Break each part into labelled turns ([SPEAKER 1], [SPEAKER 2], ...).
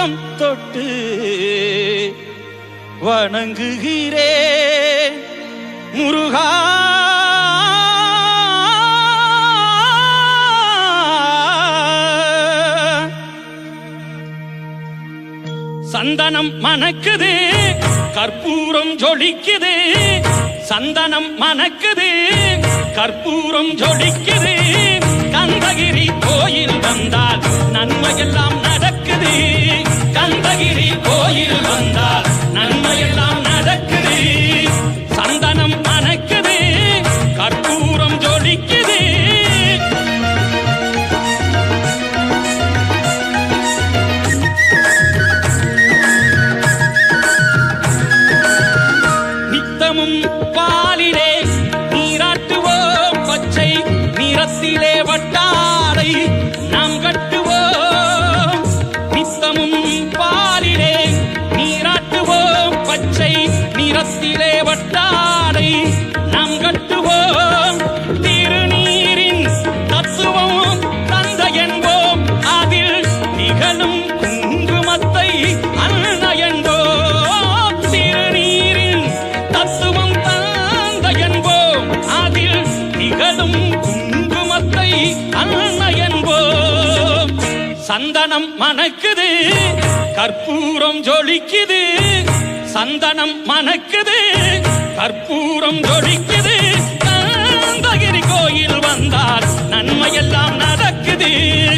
[SPEAKER 1] பாதம் தொட்டு வணங்குகிறேன் முருகா. சந்தனம் மணக்குது கற்பூரம் ஜொலிக்குது, சந்தனம் மணக்குது கற்பூரம் ஜொலிக்குது. கந்தகிரி கோயில் வந்தால் நன்மையெல்லாம் நடக்குது, கந்தகிரி கோயில் வந்தால் நன்மையெல்லாம் நடக்குது. சந்தனம் மணக்குது கற்பூரம் ஜொலிக்குது. பாலிலே நீராட்டுவோம், பச்சை நிறத்திலே வட்டாரை நாம் கட்டுவோம். நித்தமும் பாலிலே நீராட்டுவோம், பச்சை நிறத்திலே வட்டாரை நாம் கட்டுவோம். திருநீரின் தத்துவம் தந்த என்போம், அதில் நிகழும் குங்குமத்தை அன்ன என்போம். திருநீரின் தத்துவம் தந்த என்போம், அதில் நிகழும் குங்குமத்தை அன்ன என்போம். சந்தனம் மணக்குது கற்பூரம் ஜொலிக்குது, சந்தனம் மணக்குது கற்பூரம் ஜொலிக்குது. கந்தகிரி கோயில் வந்தால் நன்மையெல்லாம் நடக்குது.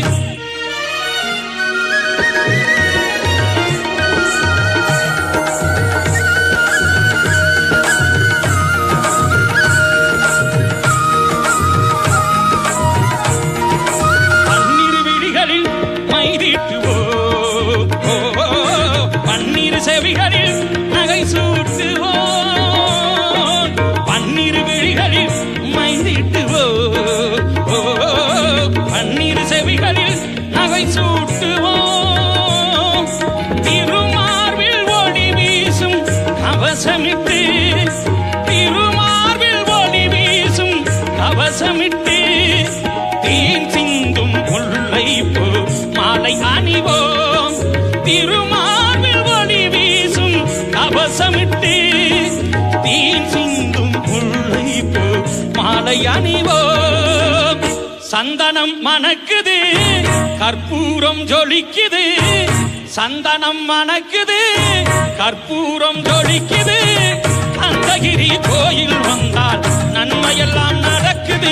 [SPEAKER 1] பன்னீர் செவிகளில் நகை சூட்டுவோம், பன்னீர் விழிகளில் மைந்திட்டுவோம், பன்னீர் செவிகளில் நகை சூட்டுவோம். திருமார்பில் ஒளி வீசும் கவசமிட்டு, திருமார்பில் ஒளி வீசும் கவசமிட்டு. தேன் சிந்தும் முல்லை போ மாலை அணிவோம், திருமார்பில் ஒளி வீசும் கவசமிட்டு. தேன் சிந்தும் முல்லை போ மாலை அணிவோம். சந்தனம் மணக்குது கற்பூரம் ஜொலிக்குது, சந்தனம் மணக்குது கற்பூரம் ஜொலிக்குது. கந்தகிரி கோயில் வந்தால் நன்மையெல்லாம் நடக்குது.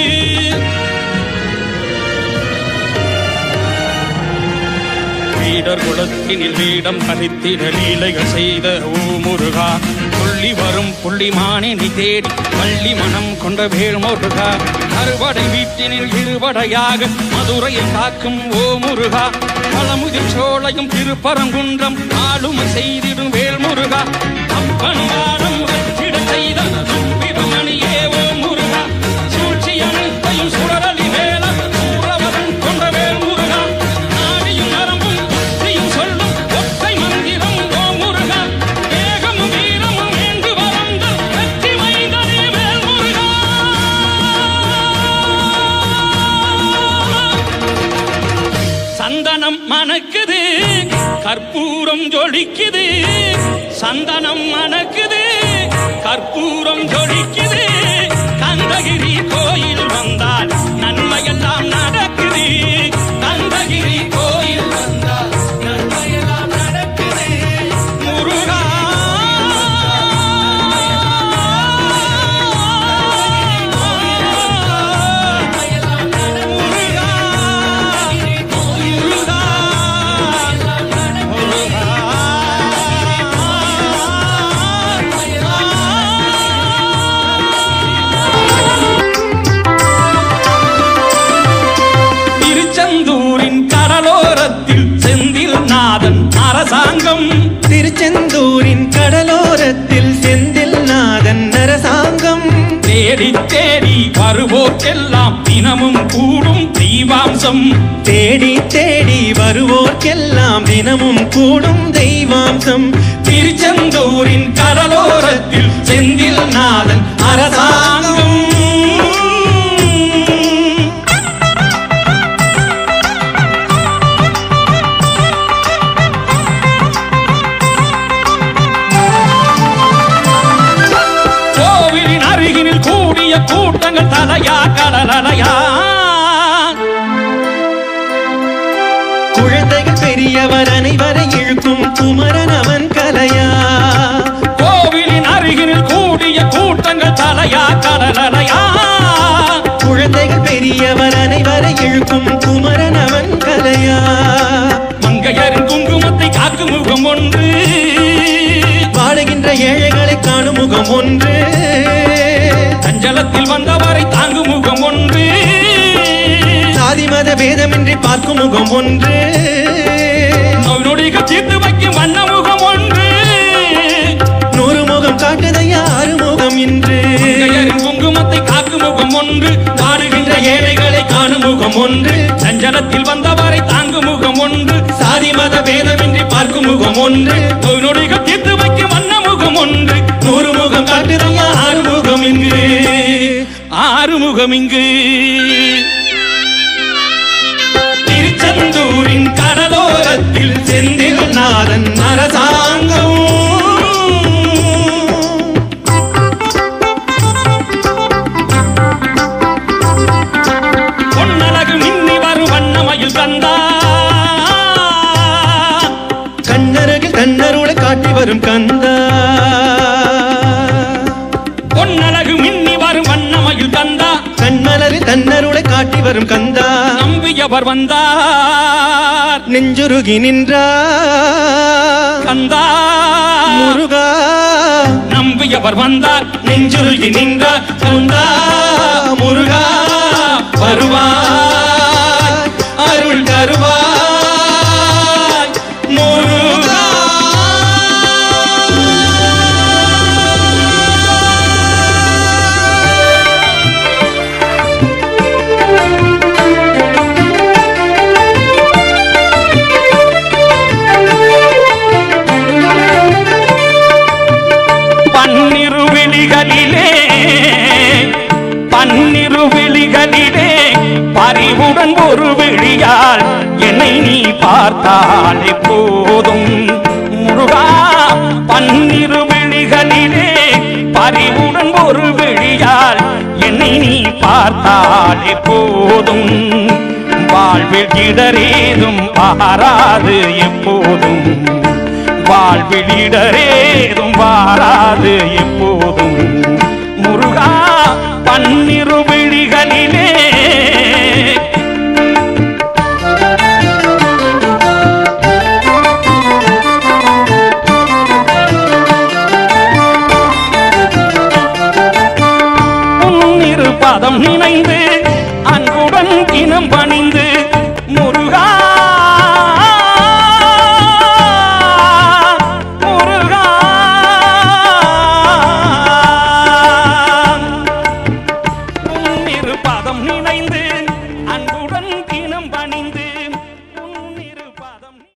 [SPEAKER 1] வீடர் குலத்தினில் வீடம் கழித்திட லீலைகள் செய்த ஓ முருகா. புள்ளி வரும் புள்ளிமானே நீ தேடி பள்ளி மனம் கொண்ட வேல் முருகா. அறுவடை வீட்டினில் இருவடையாக மதுரையை காக்கும் ஓ முருகா. பழமுதிர் சோலையும் திருப்பரங்குன்றம் ஆளுமை செய்திடும் வேல் முருகா. அப்பன் வாரம் வெற்றிட செய்த நம்பிரமணியே ஓ முருகா. சூழ்ச்சி அனைத்தையும் சுடரலி வேல சூரவரன் கொண்ட வேல் முருகா. நாடியும் நரம்பும் புத்தியும் சொல்லும் ஒற்றை மந்திரம் ஓ முருகா. வேகமும் வீரமும் வேண்டு வளர்ந்த வெற்றி மைந்தனே வேல் முருகா. சந்தனம் மணக்குது கற்பூரம் ஜொலிக்குது, சந்தனம் மணக்குது கற்பூரம் ஜொலிக்குது. கந்தகிரி கோயில் வந்தால் நன்மையெல்லாம் நடக்குது, கந்தகிரி கோயில் வந்தால் நன்மையெல்லாம் நடக்குது. முருகா அரசாங்கம்,
[SPEAKER 2] திருச்செந்தூரின் கடலோரத்தில் செந்தில் நாதன் அரசாங்கம்.
[SPEAKER 1] தேடி தேடி வருவோர்க்கெல்லாம் தினமும் கூடும் தீவாம்சம்,
[SPEAKER 2] தேடி தேடி வருவோர்க்கெல்லாம் தினமும் கூடும் தெய்வாம்சம்.
[SPEAKER 1] திருச்செந்தூரின் கடலோரத்தில் செந்தில் நாதன் அரசாங்கம். கலலலையா.
[SPEAKER 2] குழந்தைகள் பெரியவர் அனைவரை இழுக்கும் குமரன் அவன் கலையா.
[SPEAKER 1] கோவிலின் அருகினில் கூடிய கூட்டங்கள் தலையா கலலலையா.
[SPEAKER 2] குழந்தைகள் பெரியவர் அனைவரை இழுக்கும் குமரன் அவன் கலையா.
[SPEAKER 1] மங்கையரின் குங்குமத்தை காக்கும் முகம் ஒன்று,
[SPEAKER 2] வாழுகின்ற ஏழைகளை காணும் முகம் ஒன்று,
[SPEAKER 1] சஞ்சலத்தில் வந்தவரை தாங்கும் முகம் ஒன்று,
[SPEAKER 2] சாதி மத பேதமின்றி பார்க்கும் முகம் ஒன்று,
[SPEAKER 1] நோய் நொடிகள் தீர்த்து வைக்கும் வண்ண முகம் ஒன்று,
[SPEAKER 2] 100 முகம் காட்டுதையா 6 முகம் இன்று.
[SPEAKER 1] மங்கையரின் குங்குமத்தை காக்கும் முகம் ஒன்று, வாழுகின்ற ஏழைகளை காணும் முகம் ஒன்று, சஞ்சலத்தில் வந்தவரை தாங்கும் முகம் ஒன்று,
[SPEAKER 2] சாதி மத பேதமின்றி பார்க்கும் முகம் ஒன்று,
[SPEAKER 1] நோய் நொடிகள் தீர்த்து வைக்கும் வண்ண முகம் ஒன்று,
[SPEAKER 2] 100 முகம் காட்டுதையா 6 முகம் இங்கு.
[SPEAKER 1] 6 முகம் இங்கு.
[SPEAKER 2] திருச்செந்தூரின் கடலோரத்தில் செந்தில் நாதன் அரசாங்கம்.
[SPEAKER 1] பொன்னழகு மின்னி வரும் வண்ணமயில் கந்தா,
[SPEAKER 2] கண்ணருகில் தன்னருளை காட்டி வரும் கந்தா.
[SPEAKER 1] பொன்னழகு மின்னி வரும் வண்ணமயில் கந்தா,
[SPEAKER 2] கண்மலரில் தன்னருளை காட்டி வரும் கந்தா.
[SPEAKER 1] நம்பியவர் வந்தார்
[SPEAKER 2] நெஞ்சுருகி நின்றார்
[SPEAKER 1] கந்தா,
[SPEAKER 2] முருகா.
[SPEAKER 1] நம்பியவர் வந்தார்
[SPEAKER 2] நெஞ்சுருகி நின்றார் கந்தா முருகா. வருவாய் அருள் தருவாய் முருகா.
[SPEAKER 1] பன்னிரு விழிகளிலே பறிவுடன் ஒரு விழியால் என்னை நீ பார்த்தால் எப்போதும் முருகா. பன்னிரு விழிகளிலே பறிவுடன் ஒரு விழியால் என்னை நீ பார்த்தால் எப்போதும் வாழ்வில் இடரேதும் ஆறாது எப்போதும், வாழ்வில் இடரேதும் வாராது எப்போதும் முருகா. பன்னிரு விழிகளிலே உன்னிரு பதம் நினைந்து அன்புடன் தினம்